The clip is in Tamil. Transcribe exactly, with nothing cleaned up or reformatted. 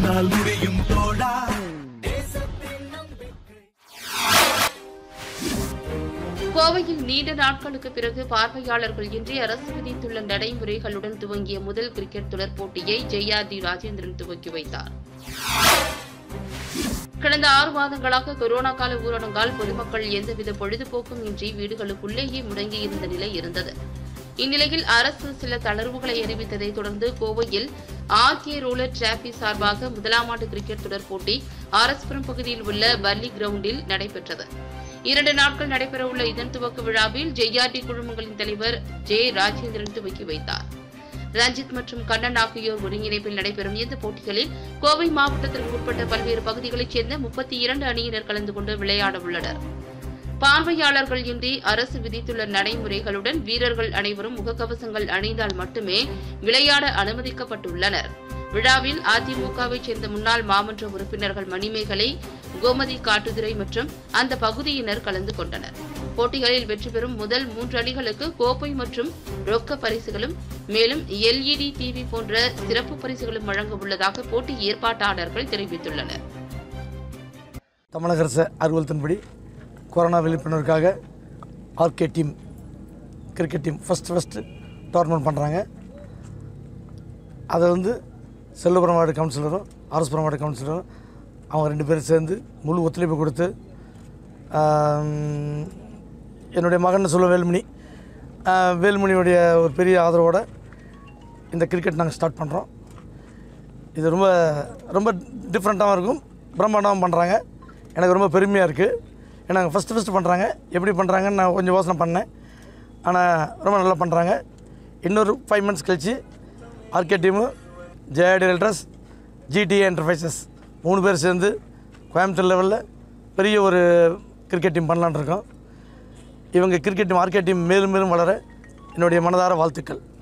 உன்னால் முடியும் தோழா. கோவையில் நீண்ட நாட்களுக்கு பிறகு பார்வையாளர்கள் இன்றி அரசு விதித்துள்ள நடைமுறைகளுடன் துவங்கிய முதல் கிரிக்கெட் தொடர் போட்டியை ஜெயாதி ராஜேந்திரன் துவக்கி வைத்தார். கடந்த ஆறு மாதங்களாக கொரோனா கால ஊரடங்கால் பொதுமக்கள் எந்தவித பொழுதுபோக்கும் இன்றி வீடுகளுக்குள்ளேயே முடங்கியிருந்த நிலை இருந்தது. இந்நிலையில் அரசு சில தளர்வுகளை அறிவித்ததை தொடர்ந்து கோவையில் ஆர் கே ரோலர் டிராபி சார்பாக முதலாம் ஆண்டு கிரிக்கெட் தொடர் போட்டி ஆர்எஸ்புரம் பகுதியில் உள்ள பர்லி கிரவுண்டில் நடைபெற்றது. இரண்டு நாட்கள் நடைபெறவுள்ள இதன் துவக்க விழாவில் ஜெய்ஆர்டி குழுமங்களின் தலைவர் ஜே ராஜேந்திரன் துவக்கி வைத்தார். ரஞ்சித் மற்றும் கண்ணன் ஆகியோர் ஒருங்கிணைப்பில் நடைபெறும் இந்த போட்டிகளில் கோவை மாவட்டத்திற்கு உட்பட்ட பல்வேறு பகுதிகளைச் சேர்ந்த முப்பத்தி இரண்டு அணியினர் கலந்து கொண்டு விளையாட உள்ளனர். பார்வையாளர்கள் இன்றி அரசு விதித்துள்ள நடைமுறைகளுடன் வீரர்கள் அனைவரும் முகக்கவசங்கள் அணிந்தால் மட்டுமே விளையாட அனுமதிக்கப்பட்டுள்ளனர். விழாவில் அதிமுகவைச் சேர்ந்த முன்னாள் மாமன்ற உறுப்பினர்கள் மணிமேகலை, கோமதி காட்டுதுரை மற்றும் அந்த பகுதியினர் கலந்து கொண்டனர். போட்டிகளில் வெற்றி பெறும் முதல் மூன்று அணிகளுக்கு கோப்பை மற்றும் ரொக்க பரிசுகளும் மேலும் எல்இடி டிவி போன்ற சிறப்பு பரிசுகளும் வழங்க உள்ளதாக போட்டி ஏற்பாட்டாளர்கள் தெரிவித்துள்ளனர். தமிழக அரசு அறிவுறுத்தின்படி கொரோனா விழிப்புணர்வுக்காக RK team cricket team first first tournament பண்ணுறாங்க. அதை வந்து செல்லுபுரம் வார்டு கவுன்சிலரும் அரசுபுரம் வார்டு கவுன்சிலரும் அவங்க ரெண்டு பேரும் சேர்ந்து முழு ஒத்துழைப்பு கொடுத்து என்னுடைய மகன் சொல்ல வேலுமணி வேலுமணியுடைய ஒரு பெரிய ஆதரவோடு இந்த கிரிக்கெட் நாங்கள் ஸ்டார்ட் பண்ணுறோம். இது ரொம்ப ரொம்ப டிஃப்ரெண்ட்டாகவும் இருக்கும், பிரம்மாண்டமாக பண்ணுறாங்க. எனக்கு ரொம்ப பெருமையாக இருக்குது. ஏன்னா நாங்கள் ஃபஸ்ட்டு ஃபஸ்ட்டு பண்ணுறாங்க. எப்படி பண்ணுறாங்கன்னு நான் கொஞ்சம் யோசனை பண்ணேன். ஆனால் ரொம்ப நல்லா பண்ணுறாங்க. இன்னொரு ஃபைவ் மந்த்ஸ் கழிச்சு RK team, JRT elders, GTA enterprises மூணு பேர் சேர்ந்து கோயம்புத்தூர் லெவலில் பெரிய ஒரு கிரிக்கெட் டீம் பண்ணலான்னு இருக்கோம். இவங்க கிரிக்கெட் டீம் ஆர்கே டீம் மேலும் மேலும் வளர என்னுடைய மனதார வாழ்த்துக்கள்.